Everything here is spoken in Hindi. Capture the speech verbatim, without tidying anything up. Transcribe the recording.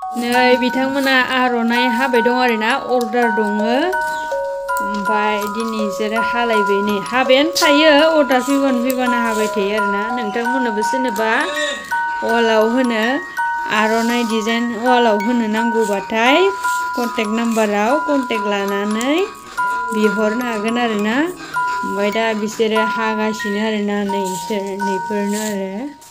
नै बिथांमोना आर'नाइ हाबाय दं आरोना अर्डार दङ ओमफ्राय दिनै बिसोरो हालायबाय नै हाबायानो थायो अर्डार फैबानो फैबानो हाबाय थायो आरोना नोंथांमोननोबो सोरनोबा वालाव होनो आर'नाइ डिजाइन वालाव होनो नांगौबाथाय कन्टेक्ट नाम्बाराव कन्टेक्ट लानानै बिहरनो हागोन आरोना ओमफ्राय दा बिसोरो हागासिनो आरोना नै बिसोर नैफोरनो आरो